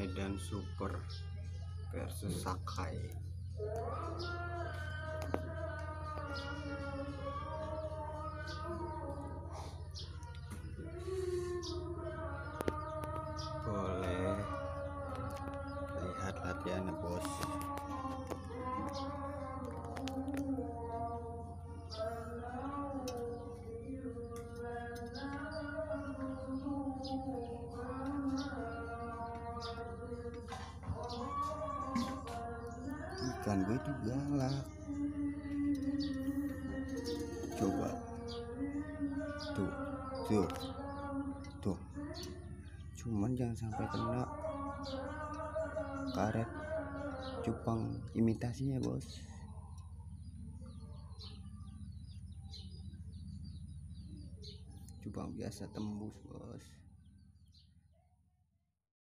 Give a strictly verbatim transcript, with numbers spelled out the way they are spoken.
Medan Super versus Sakai. Boleh lihat latihannya, bos. Ikan gue itu galak. Coba tuh tuh tuh cuman jangan sampai kena karet cupang imitasinya, bos. Cupang biasa tembus, bos.